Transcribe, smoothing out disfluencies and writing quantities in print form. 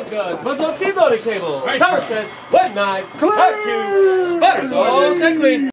Load guns. Muzzle up, keep loading table. Right. Tower says 1 9. Part 2. Sputters all set clean.